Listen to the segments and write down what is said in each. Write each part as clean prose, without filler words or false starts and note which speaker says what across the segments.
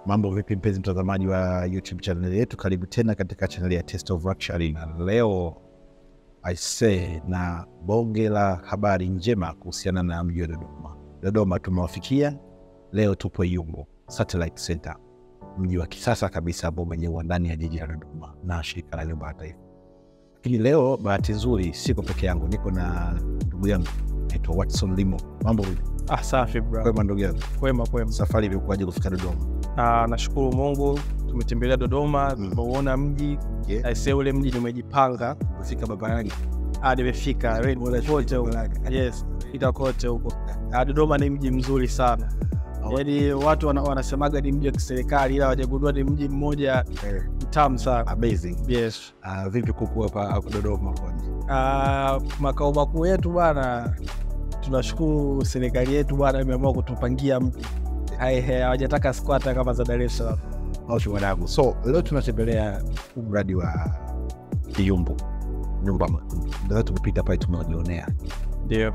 Speaker 1: Mambo vipi mpenzi mtazamaji wa YouTube channel yetu, karibu tena katika channel ya Taste of Luxury. Na leo I say na bonge la habari njema kuhusiana na mji wa Dodoma. Dodoma tumewafikia, leo tupo Yumbo Satellite Center, mji wa kisasa kabisa ambao umejengwa ndani ya jiji la Dodoma na shirika la nyumba ya taifa. Lakini leo bahati nzuri siko peke yangu, niko na ndugu yangu anaitwa Watson Limo. Mambo vipi?
Speaker 2: Safi bro.
Speaker 1: Kwema ndugu yangu?
Speaker 2: Kwema.
Speaker 1: Safari imekuwaje kufika Dodoma?
Speaker 2: Nashukuru Mungu, tumetembelea Dodoma, tumeona mji. I say ule mji nimejipanga
Speaker 1: kufika babarani.
Speaker 2: Nimefika kote huko. Yes, fika kote huko. Dodoma ni mji mzuri sana. Yaani watu wanasemaga ni mji wa kiserikali, ila hawajagundua ni mji mmoja mtamu sana.
Speaker 1: Amazing.
Speaker 2: Yes.
Speaker 1: Vipi kukua hapa Dodoma kwaje?
Speaker 2: Makao makuu yetu bwana, tunashukuru serikali yetu bwana imeamua kutupangia mji. Hawajataka squatter kama za Dar es Salaam.
Speaker 1: Mwanangu. So leo tunatembelea mradi wa Yumbo. Nyumba ndio tumepita pale tumejionea.
Speaker 2: Ndio.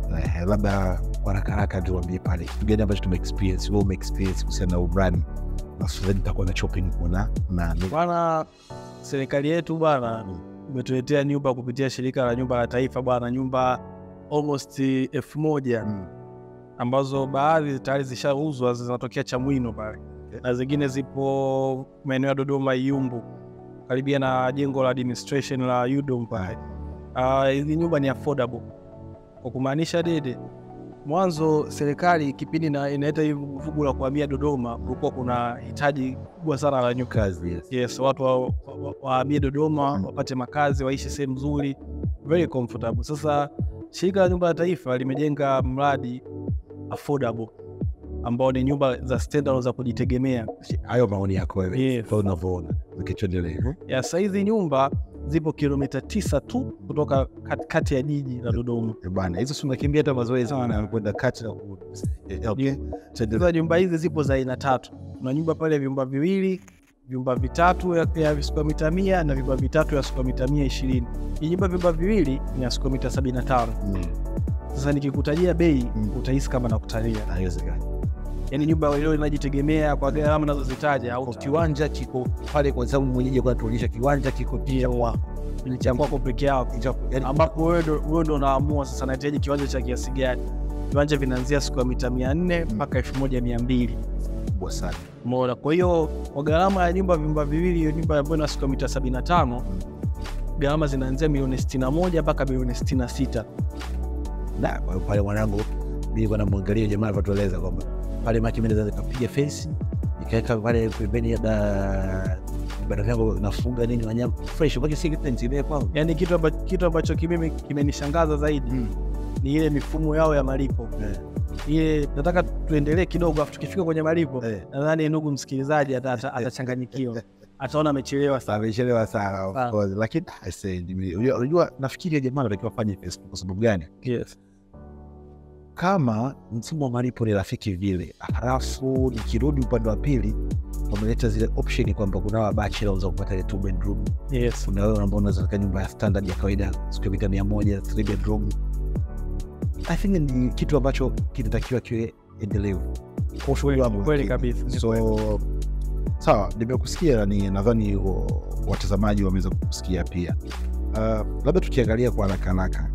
Speaker 1: Labda kwa haraka tuambie pale kitu gani ambacho tumeexperience, wewe umeexperience kuhusiana na mradi. Na sasa nitakuwa na shopping kuna na
Speaker 2: bwana, serikali yetu bwana umetuletea nyumba kupitia shirika la nyumba la taifa bwana, nyumba almost 1000 ambazo baadhi tayari zishauzwa, zinatokea Chamwino pale. Na zingine zipo maeneo ya Dodoma Yumbo, karibia na jengo la administration la UDOM pale. Hizi nyumba ni affordable. Kwa kumaanisha dede, mwanzo serikali kipindi inaita hivi vugu la kuhamia Dodoma, kulikuwa kuna hitaji kubwa sana la nyumba. Yes, watu wahamie Dodoma, wapate makazi, waishi sehemu nzuri, very comfortable. Sasa shirika la nyumba la taifa limejenga mradi affordable ambao ni nyumba za standard za kujitegemea.
Speaker 1: Hayo maoni yako wewe kwa unavyoona ukichondelea.
Speaker 2: Sasa hizi nyumba zipo kilomita 9 tu kutoka katikati ya jiji la Dodoma.
Speaker 1: Bwana, hizo tunakimbia hata mazoezi na kwenda kati na
Speaker 2: okay. Sasa nyumba hizi zipo za aina 3. Kuna nyumba pale vyumba viwili, vyumba vitatu ya square mita 100 na vyumba vitatu ya square mita 120. Hii nyumba vyumba viwili ni ya square mita 75. Sasa nikikutajia bei utahisi kama nakutalia.
Speaker 1: Haiwezekani.
Speaker 2: Yaani nyumba ile inajitegemea kwa gharama ninazozitaja, au
Speaker 1: kiwanja kiko pale kwa sababu mwenyeji kwa tuonyesha kiwanja kiko pia wako.
Speaker 2: Ni cha kwako peke yako. Yaani ambapo wewe ndio unaamua sasa nahitaji kiwanja cha kiasi gani. Viwanja vinaanzia square mita 400 mpaka 1200.
Speaker 1: Kubwa sana.
Speaker 2: Umeona? Kwa hiyo kwa gharama ya nyumba vyumba viwili, hiyo nyumba ambayo ina square mita 75, gharama zinaanzia milioni 61 mpaka milioni 66.
Speaker 1: Na pale mwanangu mimi kwa namwangalia jamaa alivyotueleza kwamba pale maki mimi naweza kupiga fence nikaweka pale pembeni ya banda yangu nafunga nini wanyama fresh kwa kisi kitu nzime kwangu.
Speaker 2: Yaani kitu ambacho mimi kimenishangaza zaidi ni ile mifumo yao ya malipo. Ile nataka tuendelee kidogo, afu tukifika kwenye malipo nadhani ndugu msikilizaji atachanganyikiwa. Ataona amechelewa
Speaker 1: sana of course. Lakini I said unajua nafikiri jamaa anatakiwa afanye Facebook kwa sababu gani?
Speaker 2: Yes.
Speaker 1: Kama mfumo wa malipo ni rafiki vile, halafu nikirudi upande wa pili wameleta zile option kwamba kuna wa bachelor za kupata ile 2 bedroom.
Speaker 2: Yes.
Speaker 1: Kuna wewe ambao unaweza kukaa nyumba ya standard ya kawaida square mita 100 3 bedroom. I think ni kitu ambacho kinatakiwa kiwe endelevu. Kwa shughuli wangu
Speaker 2: kweli kabisa.
Speaker 1: So sawa, nimekusikia, nadhani watazamaji wameweza kukusikia pia. Labda tukiangalia kwa haraka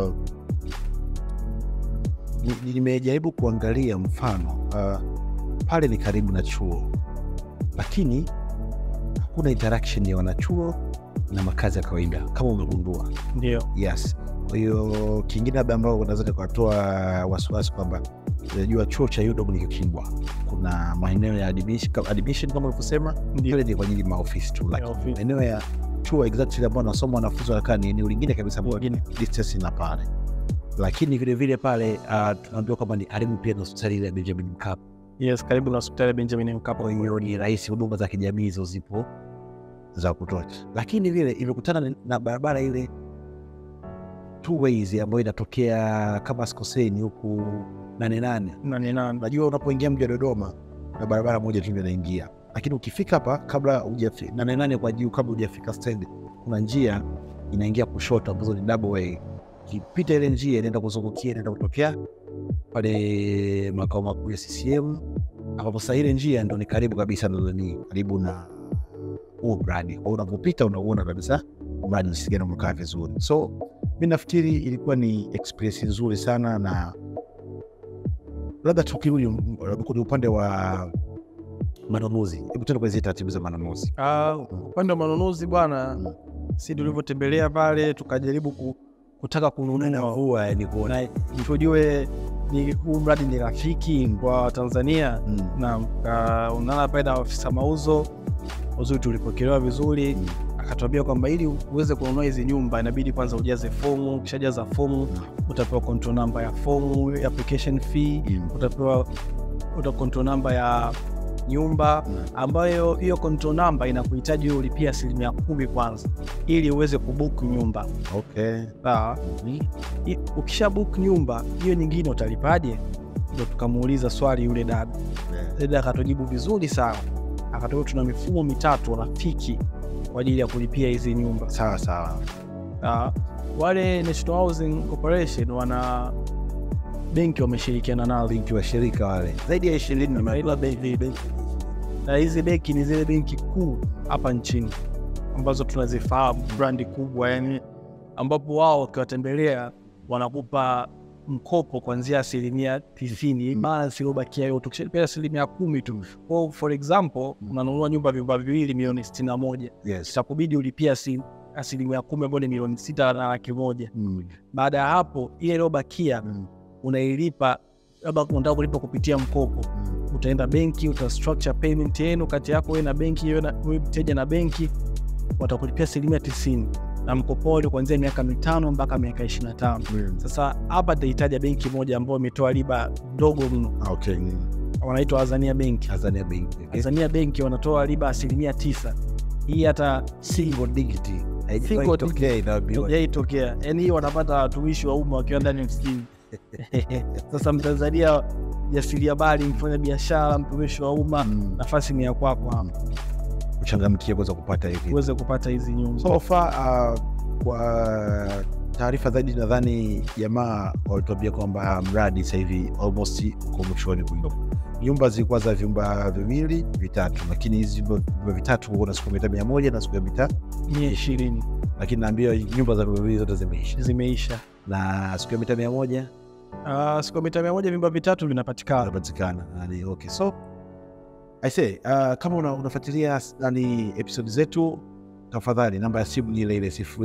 Speaker 1: nimejaribu kuangalia mfano pale ni karibu na chuo, lakini hakuna interaction ya wanachuo na makazi ya kawaida kama umegundua.
Speaker 2: Ndio.
Speaker 1: Yes. Kwa hiyo kingine labda ambao unaweza kutoa wasiwasi kwamba unajua chuo cha UDOM ni kikubwa, kuna maeneo ya admission kama ulivyosema, ndio ni kwa ajili ya maofisi tu, lakini maeneo ya chuo exactly ambao wanasoma wanafunzi wanakaa ni eneo lingine kabisa, distance na pale. Lakini vile vile pale tunaambiwa kwamba ni karibu pia na hospitali ya Benjamin Mkapa.
Speaker 2: Yes, karibu na hospitali ya Benjamin Mkapa.
Speaker 1: Kwa hiyo ni rahisi, huduma za kijamii hizo zipo za kutosha. Lakini vile imekutana na barabara ile 2 ways ambayo inatokea kama sikoseni huku 88. Unajua unapoingia mji wa Dodoma na barabara moja tu inaingia. Lakini ukifika hapa kabla hujafika 88 kwa juu, kabla hujafika stand, kuna njia inaingia kushoto ambazo ni double way. Kipita ile njia inaenda kuzungukia, inaenda kutokea pale makao makuu ya CCM ambapo sasa ile njia ndo ni karibu kabisa ni karibu na huo mradi. Kwa unapopita unaona kabisa mradi jinsi gani umekaa vizuri. So mimi nafikiri ilikuwa ni experience nzuri sana, na labda tukirudi kwenye upande wa manunuzi, hebu tuende kwa hizo taratibu za manunuzi.
Speaker 2: Upande wa manunuzi bwana, si tulivyotembelea pale tukajaribu kutaka kununua
Speaker 1: ni kuona
Speaker 2: tujue ni huu mradi ni rafiki kwa Tanzania. Na unaona pale na afisa mauzo uzuri, tulipokelewa vizuri. Akatuambia kwamba ili uweze kununua hizi nyumba inabidi kwanza ujaze fomu. Ukishajaza fomu utapewa control number ya fomu, application fee, utapewa control number ya nyumba, ambayo hiyo control number inakuhitaji wewe ulipia 10% kwanza ili uweze kubook nyumba.
Speaker 1: Okay.
Speaker 2: Ukisha book nyumba hiyo nyingine utalipaje? Ndio tukamuuliza swali yule dada. Dada akatujibu vizuri sana. Akatoa tuna mifumo 3 rafiki kwa ajili ya kulipia hizi nyumba.
Speaker 1: Sawa.
Speaker 2: Wale National Housing Corporation wana benki wameshirikiana nao,
Speaker 1: benki wa shirika wale zaidi ya 20
Speaker 2: na hizi benki ni zile benki kuu hapa nchini ambazo tunazifahamu, brandi kubwa yani, ambapo wao wakiwatembelea wanakupa mkopo kuanzia 90%, balance iliyobakia yote ukishapia 10% tu. Kwa for example, unanunua nyumba vyumba viwili milioni 61. Itakubidi ulipia 10% ambayo ni milioni 6,100,000. Baada ya hapo ile iliyobakia unailipa, labda unataka kulipa kupitia mkopo. Utaenda benki, structure payment yenu kati yako wewe na benki, wewe mteja na benki, watakulipia 90% na mkopo ule kuanzia miaka 5 mpaka miaka 25. Sasa hapa tutahitaji benki moja ambayo imetoa riba ndogo mno.
Speaker 1: Okay.
Speaker 2: Wanaitwa Tanzania Bank. Tanzania Bank wanatoa riba 9%. Hii hata
Speaker 1: single digit
Speaker 2: haitokea. Yaani wanapata watumishi wa umma wakiwa ndani ya ofisini. Sasa Mtanzania jasiriamali, mfanya biashara, mtumishi wa umma, nafasi ni ya kwako hapa.
Speaker 1: Uchangamkie kuweza kupata hizi nyumba. So far kwa taarifa zaidi nadhani jamaa walituambia kwamba mradi sasa hivi almost uko mwishoni. Nyumba zilikuwa za vyumba 2, 3, lakini hizi vyumba 3 kuna siku 100 na siku
Speaker 2: 120.
Speaker 1: Lakini naambiwa nyumba za vyumba 2 zote
Speaker 2: zimeisha.
Speaker 1: Na siku 100
Speaker 2: siku 100 vyumba 3 vinapatikana.
Speaker 1: Okay. So I say kama unafuatilia episode zetu, tafadhali namba ya simu ni ile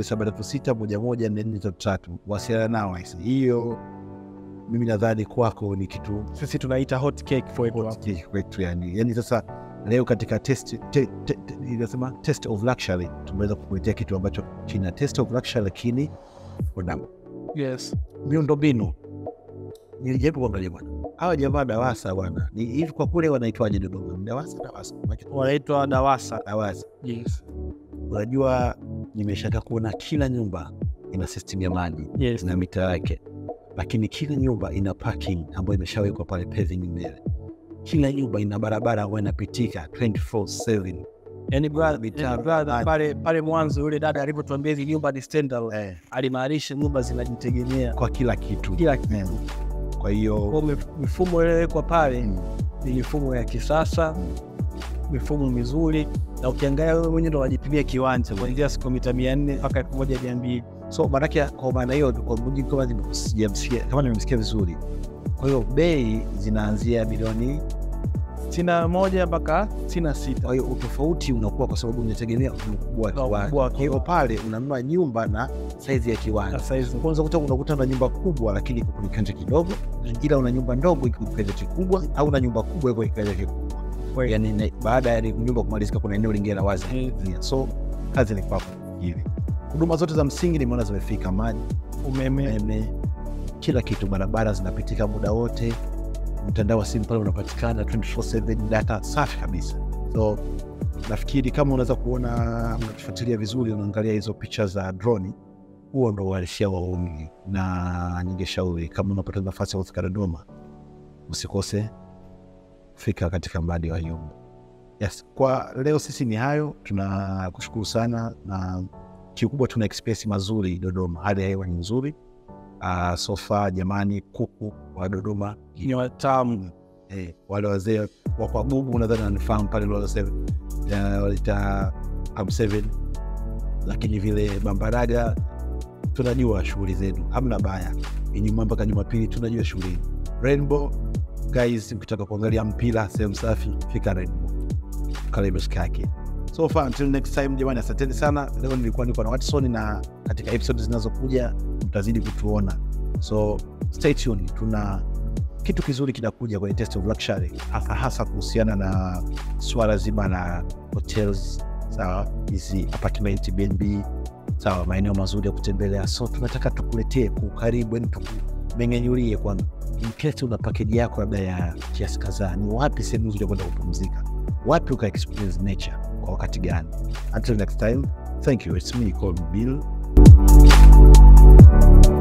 Speaker 1: 0736114433. Wasiliana nao. Hiyo mimi nadhani kwako ni kitu
Speaker 2: sisi tunaita hot cake
Speaker 1: kwetu yani sasa leo katika inasema test of luxury tumeweza kukuletea kitu ambacho kina test of luxury lakini unamo.
Speaker 2: Yes.
Speaker 1: Miundombinu. Nilijaribu kuangalia bwana. Hawa jamaa DAWASA bwana. Ni hivi kwa kule wanaitwaje Dodoma? DAWASA.
Speaker 2: Wanaitwa DAWASA.
Speaker 1: Yes. Unajua nimeshaka kuona kila nyumba ina system ya maji.
Speaker 2: Yes.
Speaker 1: Na mita yake. Lakini kila nyumba ina parking ambayo imeshawekwa pale paving mbele. Kila nyumba ina barabara ambayo inapitika 24/7.
Speaker 2: Yaani brother pale mwanzo yule dada alipotuambia hizi nyumba ni standard, alimaanisha nyumba zinajitegemea
Speaker 1: kwa kila kitu. Kwa hiyo
Speaker 2: mifumo ile kwa pale ni mifumo ya kisasa, mifumo mizuri, na ukiangalia wewe mwenyewe ndo unajipimia kiwanja kuanzia siku mita 400 mpaka 1200.
Speaker 1: So kwa maana hiyo kwa mjini kama nimemsikia vizuri. Kwa hiyo bei zinaanzia milioni
Speaker 2: 61 mpaka 66.
Speaker 1: Kwa hiyo utofauti unakuwa kwa sababu unategemea ukubwa wa kiwanja. Kwa hiyo pale unanunua nyumba na size ya kiwanja. Kwanza unakuta na nyumba kubwa lakini iko kwenye kiwanja kidogo, ila una nyumba ndogo iko kwenye kiwanja kikubwa, au una nyumba kubwa iko kwenye kiwanja kikubwa. Yaani baada ya nyumba kumalizika kuna eneo lingine la wazi. So kazi ni kwako hivi. Huduma zote za msingi nimeona zimefika: maji, umeme, kila kitu, barabara zinapitika muda wote. Mtandao wa simu pale unapatikana 24/7, data safi kabisa. So nafikiri kama unaweza kuona, unatufuatilia vizuri, unaangalia hizo picha za drone, huo ndo uhalisia wa umi. Na ningeshauri kama unapata nafasi ya kufika Dodoma, usikose fika katika mradi wa nyumba. Yes, kwa leo sisi ni hayo. Tunakushukuru sana, na kikubwa tuna experience mazuri Dodoma. Hali ya hewa ni nzuri. So far jamani, kuku wa Dodoma
Speaker 2: ni watamu.
Speaker 1: Wale wazee wa kwa bubu nadhani wanafahamu pale walita M7, lakini vile Bambaraga tunajua shughuli zenu, hamna baya. Ijumaa mpaka Jumapili tunajua shughuli. Rainbow guys, mkitaka kuangalia mpira sehemu safi, fika Rainbow. Karibu shikaki. So far until next time jamani, asanteni sana. Leo nilikuwa niko na Watson, na katika episodes zinazokuja mtazidi kutuona. So stay tuned. Tuna kitu kizuri kinakuja kwenye Taste of Luxury, hasa kuhusiana na swala zima la hotels, sawa, hizi apartment, BNB, sawa, maeneo mazuri ya kutembelea. So tunataka tukuletee kwa karibu, yani tukumengenyulie kwamba in case una package yako labda ya kiasi kadhaa, ni wapi sehemu nzuri ya kwenda kupumzika, wapi uka experience nature kwa wakati gani. Until next time, thank you. It's me called Bill.